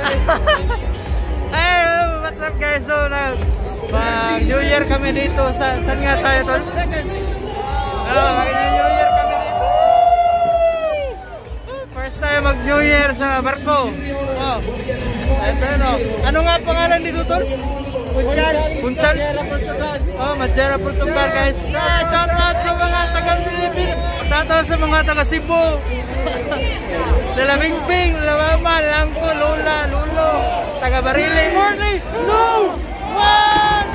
Hey, what's up guys? So, New Year kami dito. Saan nga tayo tol? New Year kami dito. First time mag New Year sa barko. Oh. Ito no. Ano nga pangalan dito tol? Puncal? Oh, Madeira, Portugal guys. Shout out sa mga taga Pilipinas. Shout out sa mga taga Cebu. Lalabingping, Lamama, Langko, Lola, Lulo, taga Barile. Morning! No! One!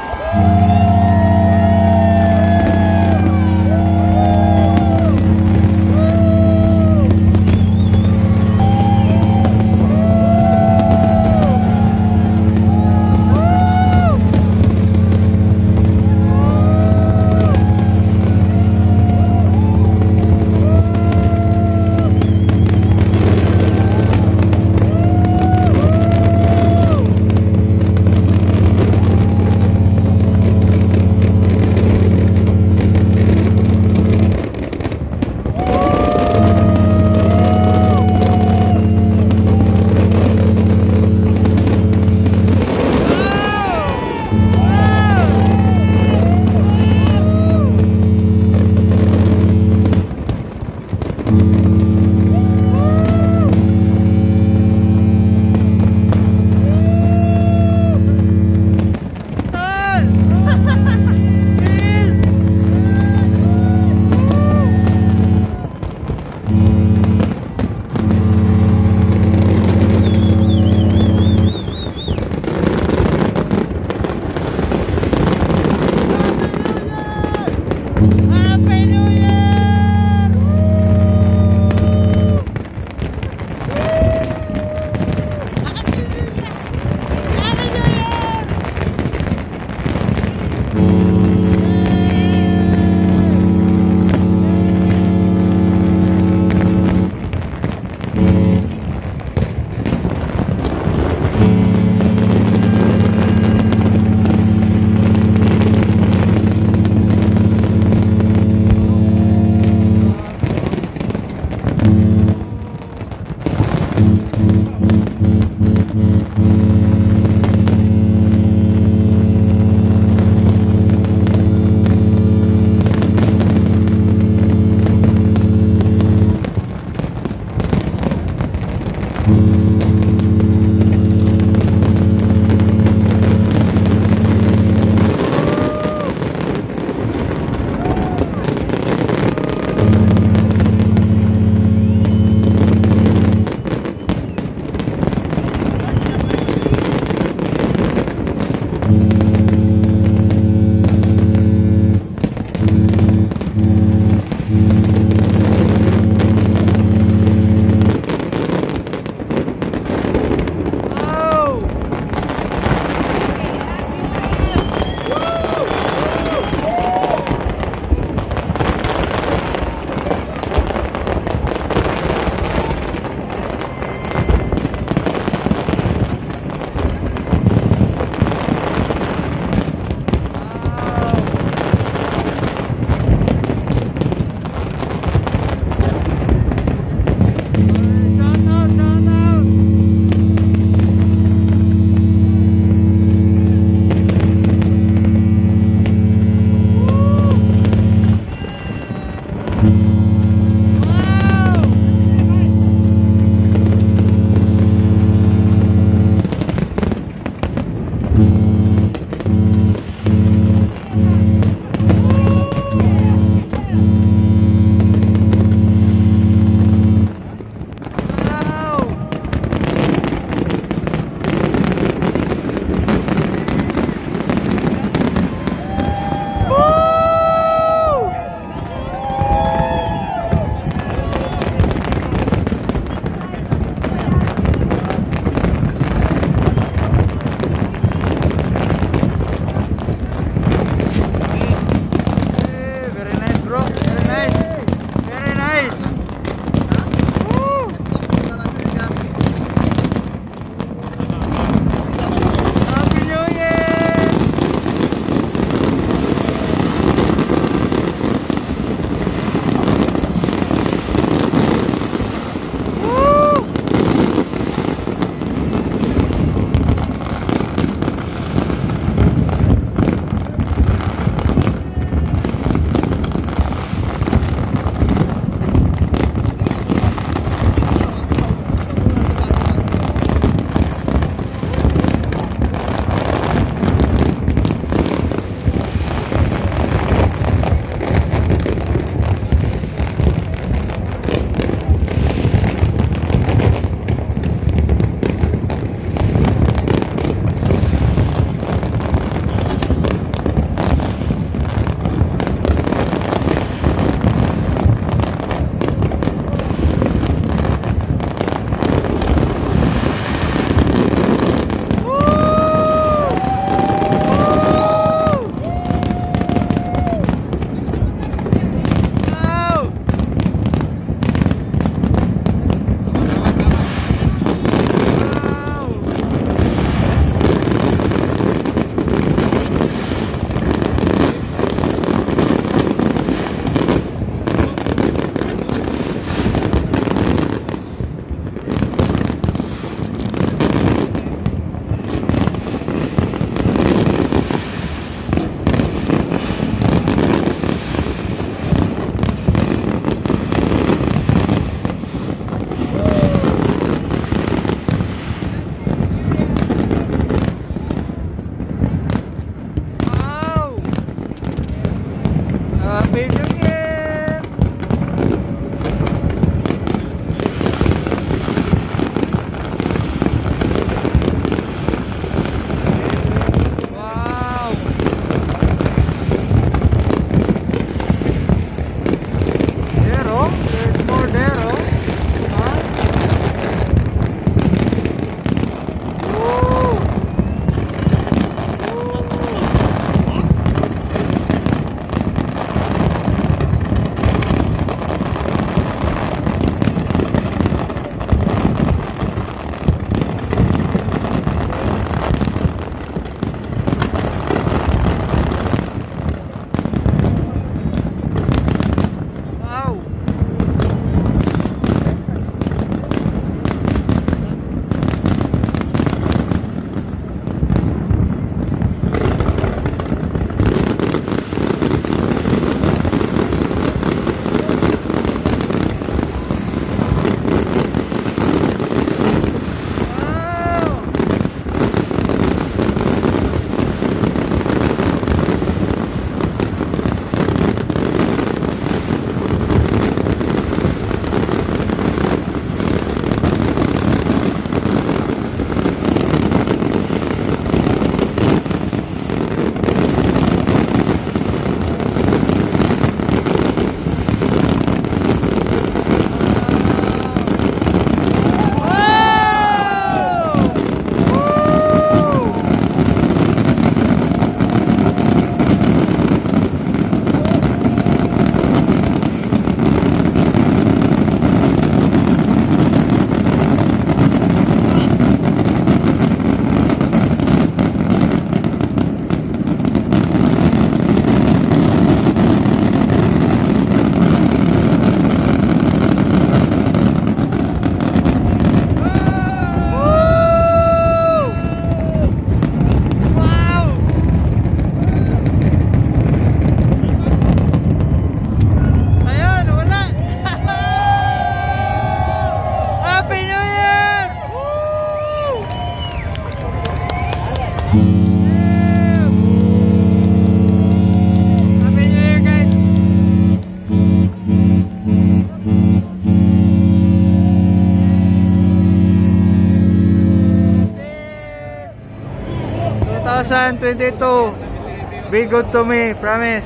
2022. Be good to me, promise.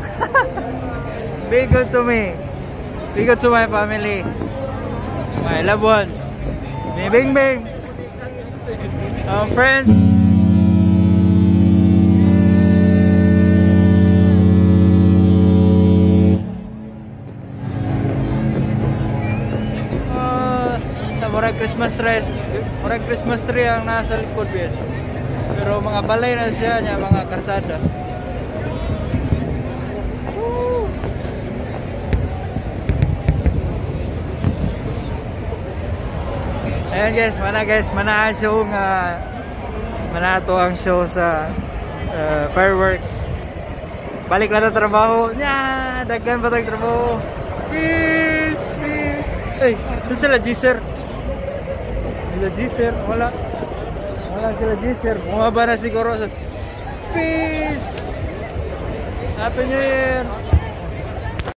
Be good to me. Be good to my family. My loved ones. Bing bing. Friends. Murag Christmas tree ang nasa likod, guys. Pero mga balay na siya niya, mga karsada. Ayan guys, mana show nga manato ang show sa fireworks. Balik na ta trabaho. Nya, daghan pa tag trabaho. Peace. Hey, ito sila G-Sir. Wala sila G-Sir. Bumaba na siguro. Peace. Happy New Year.